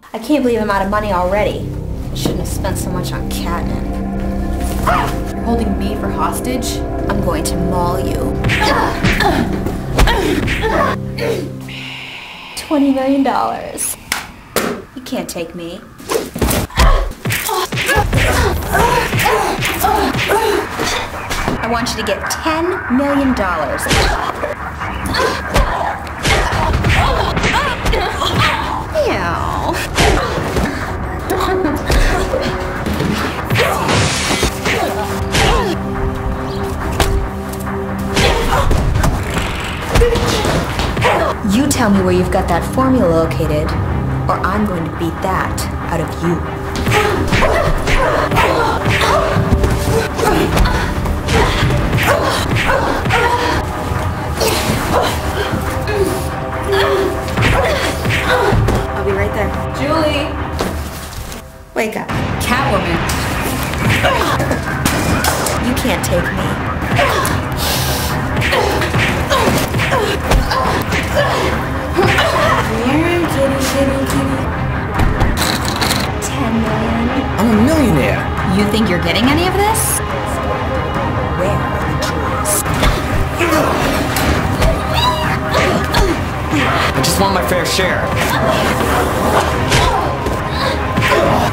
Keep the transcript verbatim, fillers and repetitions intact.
I can't believe I'm out of money already. I shouldn't have spent so much on catnip. You're holding me for hostage? I'm going to maul you. Twenty million dollars. You can't take me. I want you to get ten million dollars. Ew. You tell me where you've got that formula located, or I'm going to beat that out of you. I'll be right there. Julie! Wake up. Catwoman. You can't take me. Here, kitty, kitty, kitty. Ten million. I'm a millionaire. You think you're getting any of this? Where are the jewels? I just want my fair share.